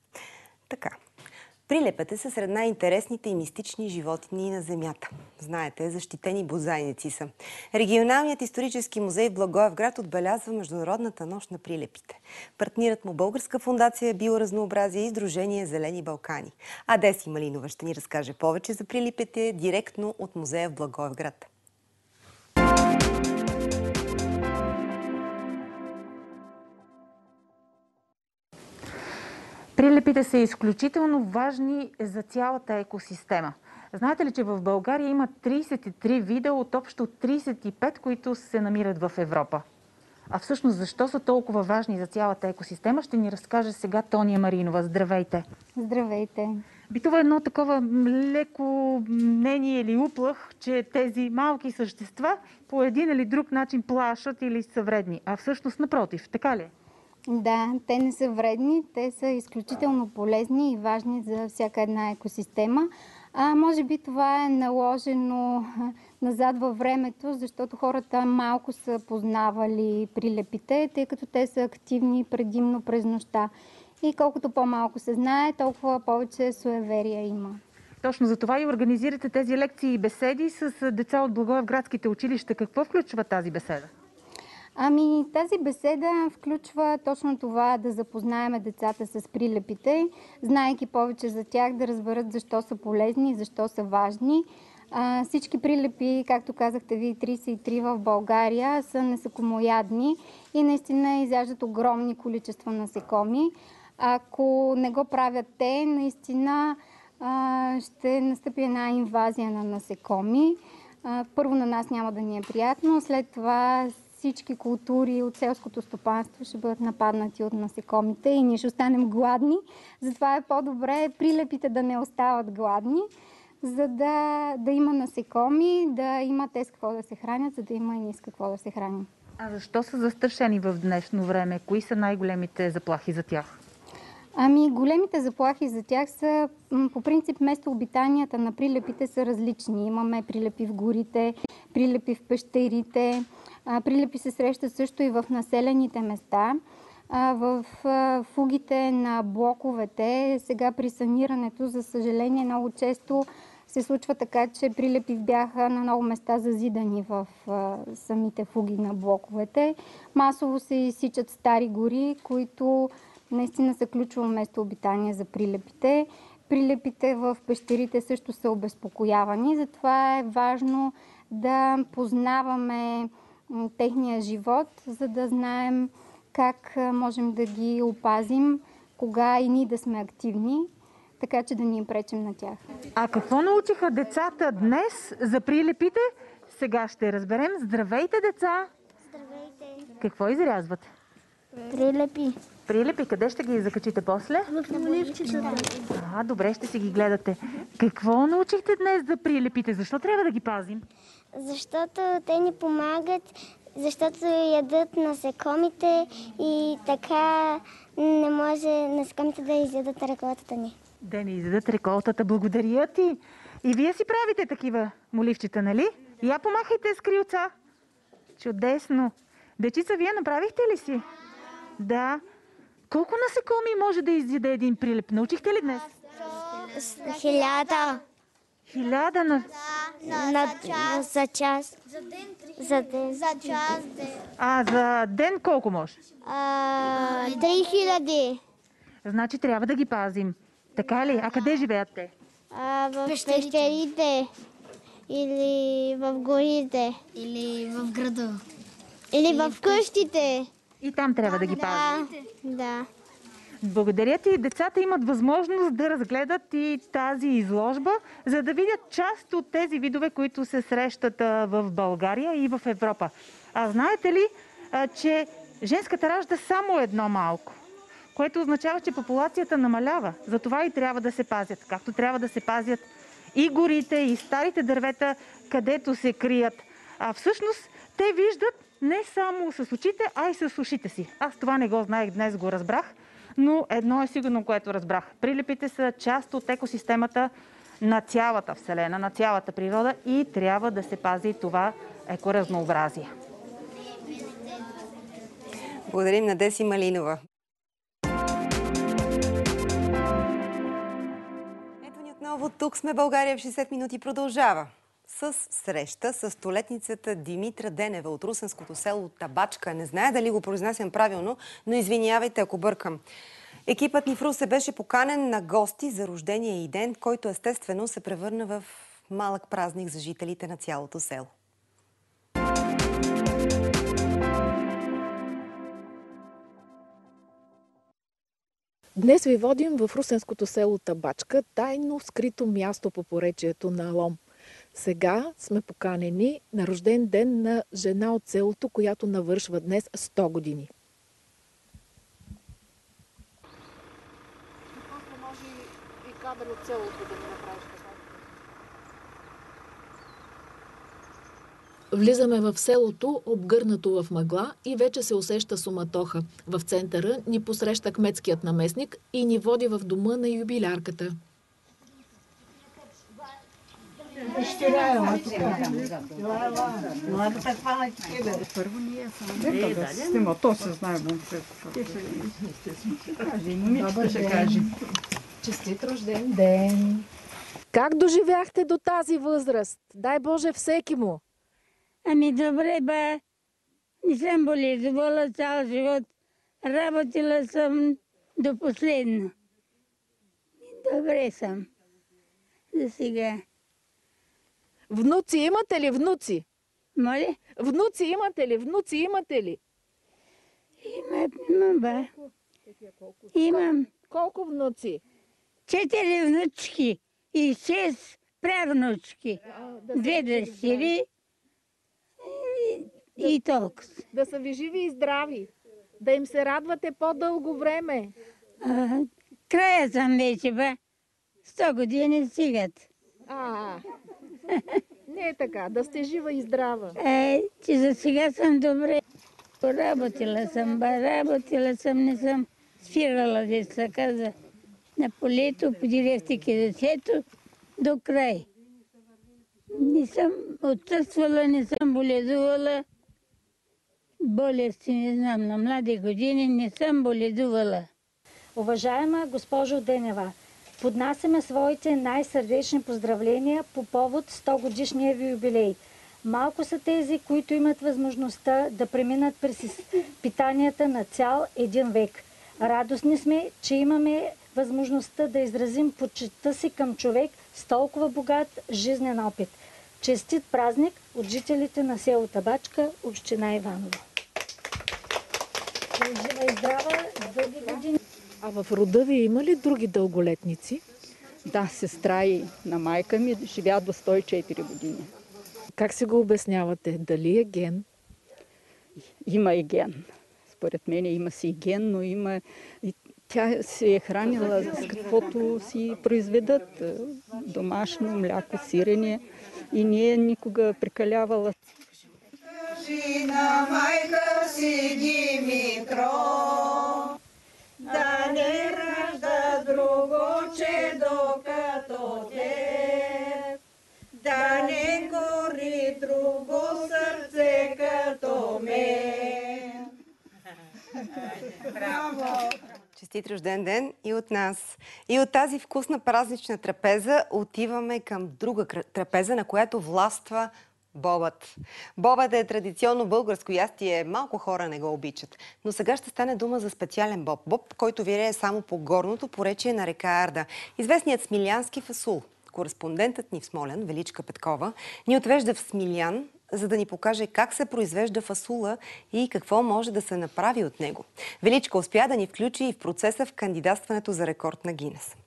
Така. Прилепете са сред най-интересните и мистични животни на Земята. Знаете, защитени бозайници са. Регионалният исторически музей в Благоевград отбелязва Международната нощ на прилепите. Партнират му Българска фондация Биоразнообразие и Сдружение Зелени Балкани. А Деси Малинова ще ни разкаже повече за прилепите директно от музея в Благоевград. Прилепите са изключително важни за цялата екосистема. Знаете ли, че в България има тридесет и три вида от общо тридесет и пет, които се намират в Европа? А всъщност защо са толкова важни за цялата екосистема, ще ни разкаже сега Тония Маринова. Здравейте! Здравейте! Битува едно такова леко мнение или уплах, че тези малки същества по един или друг начин плашат или са вредни. А всъщност напротив, така ли? Да, те не са вредни, те са изключително полезни и важни за всяка една екосистема. А може би това е наложено назад във времето, защото хората малко са познавали прилепите, тъй като те са активни предимно през нощта. И колкото по-малко се знае, толкова повече суеверия има. Точно за това и организирате тези лекции и беседи с деца от благоевградските училища. Какво включва тази беседа? Ами тази беседа включва точно това, да запознаем децата с прилепите, знаейки повече за тях, да разберат защо са полезни, защо са важни. А, всички прилепи, както казахте ви, тридесет и три в България, са насекомоядни и наистина изяждат огромни количества насекоми. Ако не го правят те, наистина а, ще настъпи една инвазия на насекоми. А, първо на нас няма да ни е приятно, след това всички култури от селското стопанство ще бъдат нападнати от насекомите и ние ще останем гладни. Затова е по-добре прилепите да не остават гладни, за да, да има насекоми, да има те с какво да се хранят, за да има и ние с какво да се храним. А защо са застрашени в днешно време? Кои са най-големите заплахи за тях? Ами, големите заплахи за тях са, по принцип, местообитанията на прилепите са различни. Имаме прилепи в горите, прилепи в пещерите, прилепи се срещат също и в населените места. в фугите на блоковете. Сега при санирането, за съжаление, много често се случва така, че прилепи бяха на много места зазидани в самите фуги на блоковете. Масово се изсичат стари гори, които наистина са ключово местообитание за прилепите. Прилепите в пещерите също са обезпокоявани, затова е важно да познаваме техния живот, за да знаем как можем да ги опазим, кога и ние да сме активни, така че да ни им пречим на тях. А какво научиха децата днес за прилепите? Сега ще разберем. Здравейте, деца! Здравейте! Какво изрязвате? Прилепи. Прилепи, къде ще ги закачите после? В моливчетата. А, добре, ще си ги гледате. Какво научихте днес за прилепите? Защо трябва да ги пазим? Защото те ни помагат, защото ядат насекомите и така не може насекомите да изядат реколтата ни. Да не изядат реколтата. Благодаря ти. И вие си правите такива моливчета, нали? Я помахайте с крилца. Чудесно. Дечица, вие направихте ли си? Да. Колко насекоми може да изяде един прилеп? Научихте ли днес? Хиляда. Хиляда на... На, на, на, за час. За ден. За ден. За час. А за ден колко може? Три хиляди. Значи трябва да ги пазим. Така ли? А къде живеят те? А, в пещерите. Или в горите. Или в града. Или, Или в къщите. И там трябва да ги пазим. Да. Благодаря ти. Децата имат възможност да разгледат и тази изложба, за да видят част от тези видове, които се срещат в България и в Европа. А знаете ли, че женската ражда само едно малко, което означава, че популацията намалява. Затова и трябва да се пазят. Както трябва да се пазят и горите, и старите дървета, където се крият. А всъщност те виждат не само с очите, а и с ушите си. Аз това не го знаех, днес го разбрах. Но едно е сигурно, което разбрах. Прилепите са част от екосистемата на цялата Вселена, на цялата природа и трябва да се пази това екоразнообразие. Благодарим на Деси Малинова. Ето ни отново. Тук сме. България в шейсет минути продължава с среща с столетницата Димитра Денева от русенското село Табачка. Не зная дали го произнасям правилно, но извинявайте, ако бъркам. Екипът ни в Русе беше поканен на гости за рождения й ден, който естествено се превърна в малък празник за жителите на цялото село. Днес ви водим в русенското село Табачка, тайно скрито място по поречието на Лом. Сега сме поканени на рожден ден на жена от селото, която навършва днес сто години. После може и кадър от селото да ми направиш. Влизаме в селото, обгърнато в мъгла и вече се усеща суматоха. В центъра ни посреща кметският наместник и ни води в дома на юбилярката. Първо ние само. То се знае. Добър ден. Честит рожден ден. Как доживяхте до тази възраст? Дай Боже всеки му. Ами добре, бе. Не съм боледувала цял живот. Работила съм до последно. Добре съм. За сега. Внуци имате ли, внуци? Моля? Внуци имате ли, внуци имате ли? Има, имам, бе. Имам. Колко внуци? Четири внучки и шест правнучки. Две дъщери и, и толкова. Да са ви живи и здрави. Да им се радвате по-дълго време. А, края съм вече, бе. Сто години стигат. А, не е така. Да сте жива и здрава. Е, че за сега съм добре. Работила съм, бе. Работила съм, не съм спирала, де се каза. На полето, по директики детето, до край. Не съм отсъствала, не съм боледувала. болести не знам. На млади години не съм боледувала. Уважаема госпожо Денева, поднасяме своите най-сърдечни поздравления по повод сто годишния ви юбилей. Малко са тези, които имат възможността да преминат през изпитанията на цял един век. Радостни сме, че имаме възможността да изразим почитта си към човек с толкова богат жизнен опит. Честит празник от жителите на село Табачка, община Иваново. Жива и здрава, дълги години. А в рода ви има ли други дълголетници? Да, сестра и на майка ми живя до сто и четири години. Как си го обяснявате? Дали е ген? Има и ген. Според мен има си и ген, но има и тя се е хранила с каквото си произведат. Домашно мляко, сирене. И не е никога прекалявала. Кажи на майка си, Димитро, да не ражда другоче докато те, да не гори друго сърце като мен. Браво! Честит рожден ден и от нас. И от тази вкусна празнична трапеза отиваме към друга трапеза, на която властва бобът. Бобът е традиционно българско ястие, малко хора не го обичат. Но сега ще стане дума за специален боб. Боб, който вирее само по горното поречие на река Арда. Известният смилянски фасул. Кореспондентът ни в Смолян, Величка Петкова, ни отвежда в Смилян, за да ни покаже как се произвежда фасула и какво може да се направи от него. Величка успя да ни включи и в процеса в кандидатстването за рекорд на Гинес.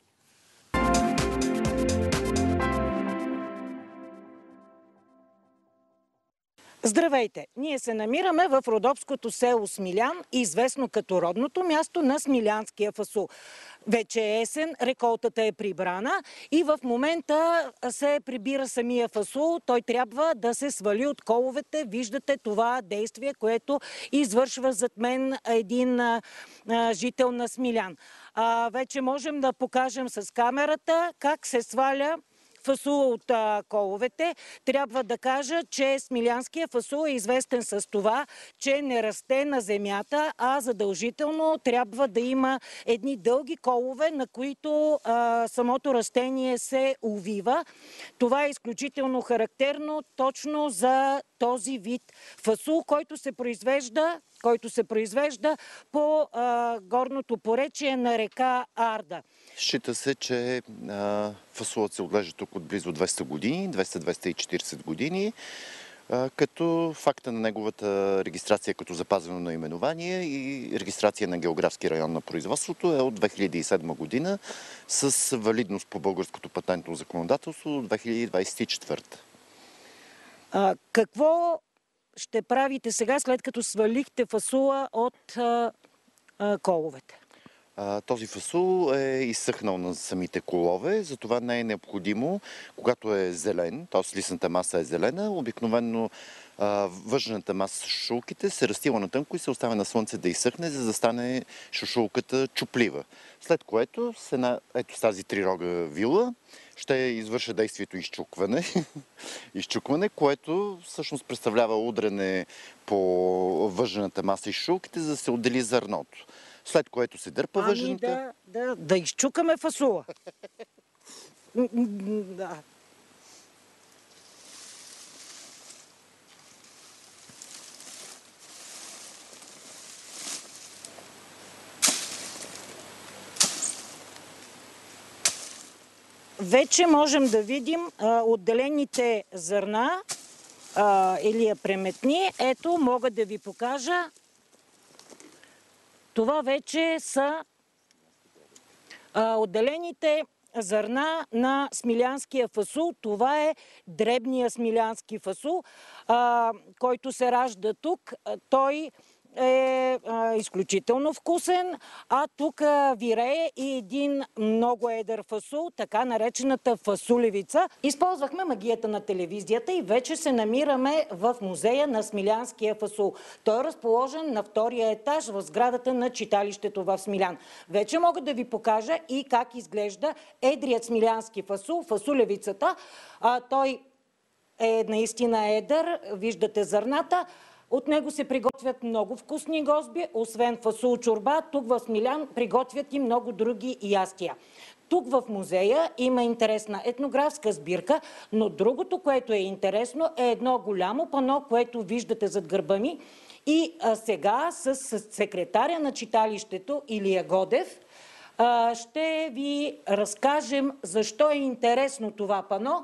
Здравейте! Ние се намираме в родопското село Смилян, известно като родното място на смилянския фасул. Вече е есен, реколтата е прибрана и в момента се прибира самия фасул. Той трябва да се свали от коловете. Виждате това действие, което извършва зад мен един а, жител на Смилян. А, вече можем да покажем с камерата как се сваля фасула от а, коловете. Трябва да кажа, че смилянския фасул е известен с това, че не расте на земята, а задължително трябва да има едни дълги колове, на които а, самото растение се увива. Това е изключително характерно точно за този вид фасул, който се произвежда който се произвежда по а, горното поречие на река Арда. Счита се, че а, фасулът се отглежда тук от близо двеста години, двеста до двеста и четиридесет години, а, като факта на неговата регистрация като запазено наименование и регистрация на географски район на производството е от две хиляди и седма година с валидност по българското патентно законодателство до две хиляди двадесет и четвърта. А, какво ще правите сега, след като свалихте фасула от а, а, коловете? А, този фасул е изсъхнал на самите колове, затова не е необходимо, когато е зелен, т.е. листната маса е зелена, обикновено а, въжената маса с шушулките се разтила на тънко и се оставя на слънце да изсъхне, за да стане шушулката чуплива. След което с една, ето с тази трирога вила ще извърша действието изчукване, изчукване, което всъщност представлява удряне по въжената маса и шушулките, за да се отдели зърното. След което се дърпа ами въжената. Да, да, да изчукаме фасула. Да. Вече можем да видим а, отделените зърна а, или преметни. Ето, мога да ви покажа. Това вече са а, отделените зърна на смилянския фасул. Това е дребния смилянски фасул, а, който се ражда тук. Той е а, изключително вкусен, а тук вирее и един много едър фасул, така наречената фасулевица. Използвахме магията на телевизията и вече се намираме в музея на смилянския фасул. Той е разположен на втория етаж в сградата на читалището в Смилян. Вече мога да ви покажа и как изглежда едрият смилянски фасул, фасулевицата. А, той е наистина едър, виждате зърната. От него се приготвят много вкусни гозби, освен фасул чорба, тук в Смилян приготвят и много други ястия. Тук в музея има интересна етнографска сбирка, но другото, което е интересно, е едно голямо пано, което виждате зад гърба ми. И а, сега с, с секретаря на читалището Илия Годев а, ще ви разкажем защо е интересно това пано.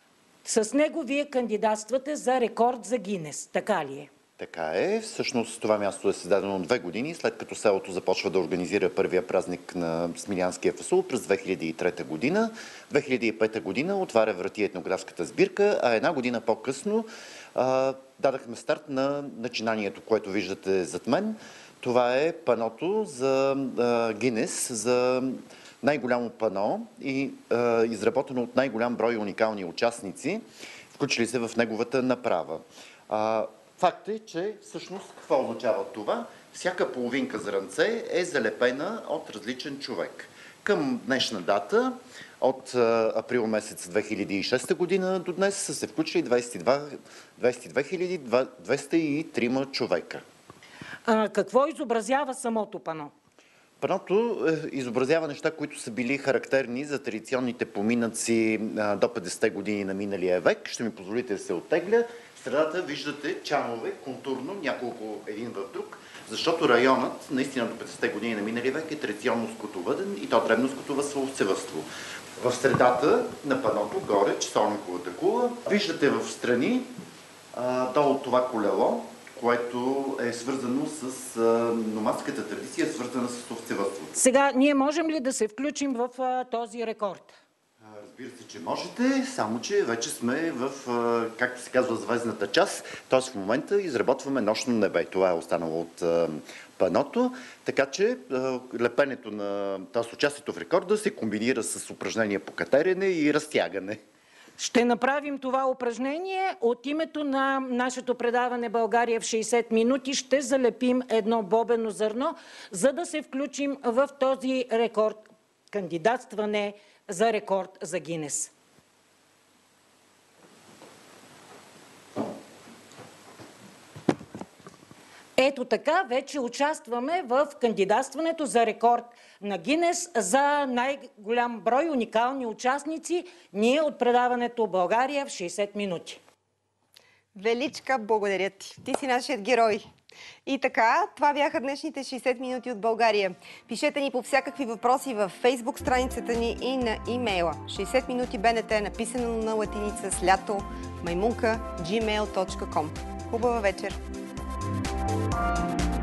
С него вие кандидатствате за рекорд за Гинес. Така ли е? Така е. Всъщност това място е създадено две години, след като селото започва да организира първия празник на смилянския фасул през две хиляди и трета година. две хиляди и пета година отваря врати етнографската сбирка, а една година по-късно а, дадахме старт на начинанието, което виждате зад мен. Това е паното за а, Гинес, за най-голямо пано и а, изработено от най-голям брой уникални участници, включили се в неговата направа. А, Факт е, че всъщност какво означава това? Всяка половинка зранце е залепена от различен човек. Към днешна дата, от април месец две хиляди и шеста година до днес, са се включили двадесет и две хиляди двеста и трима човека. А, какво изобразява самото пано? Паното изобразява неща, които са били характерни за традиционните поминъци до петдесетте години на миналия век. Ще ми позволите да се оттегля. В средата виждате чанове, контурно, няколко един в друг, защото районът, наистина до петдесетте години на миналия век, е традиционно скотовъден и то дребно скотовъдство. В средата на паното, горе, часовниковата кула, виждате в страни, долу това колело, което е свързано с номадската традиция, свързана с овцевъдството. Сега, ние можем ли да се включим в а, този рекорд? Разбира се, че можете, само че вече сме в, както се казва, звездната част, т.е. в момента изработваме нощно небе. Това е останало от паното, така че лепенето на, т.е. участието в рекорда се комбинира с упражнения по катерене и разтягане. Ще направим това упражнение. От името на нашето предаване България в шейсет минути ще залепим едно бобено зърно, за да се включим в този рекорд. Кандидатстване за рекорд за Гинес. Ето така, вече участваме в кандидатстването за рекорд на Гинес за най-голям брой уникални участници. Ние от предаването България в шейсет минути. Величка, благодаря ти. Ти си нашият герой. И така, това бяха днешните шейсет минути от България. Пишете ни по всякакви въпроси във Фейсбук страницата ни и на имейла. шейсет минути БНТ е написано на латиница с лято маймунка джи мейл точка ком. Хубава вечер!